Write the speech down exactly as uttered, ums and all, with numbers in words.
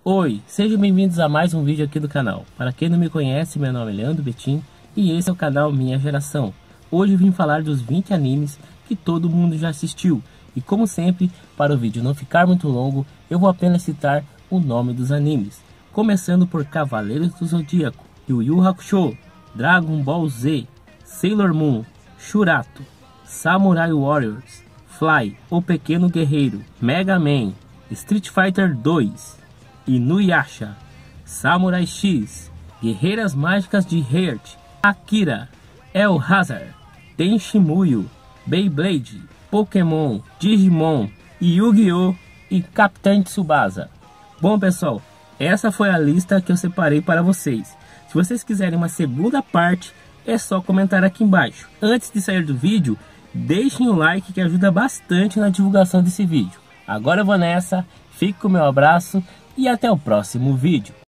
Oi, sejam bem-vindos a mais um vídeo aqui do canal. Para quem não me conhece, meu nome é Leandro Betim e esse é o canal Minha Geração. Hoje eu vim falar dos vinte animes que todo mundo já assistiu. E como sempre, para o vídeo não ficar muito longo, eu vou apenas citar o nome dos animes. Começando por Cavaleiros do Zodíaco, Yu Yu Hakusho, Dragon Ball Z, Sailor Moon, Shurato, Samurai Warriors, Fly, O Pequeno Guerreiro, Mega Man, Street Fighter dois, Inuyasha, Samurai X, Guerreiras Mágicas de Heart, Akira, El Hazard, Tenshimuyo, Beyblade, Pokémon, Digimon, Yu-Gi-Oh! E Capitão Tsubasa. Bom pessoal, essa foi a lista que eu separei para vocês. Se vocês quiserem uma segunda parte, é só comentar aqui embaixo. Antes de sair do vídeo, deixem o like que ajuda bastante na divulgação desse vídeo. Agora eu vou nessa, fique com o meu abraço e até o próximo vídeo.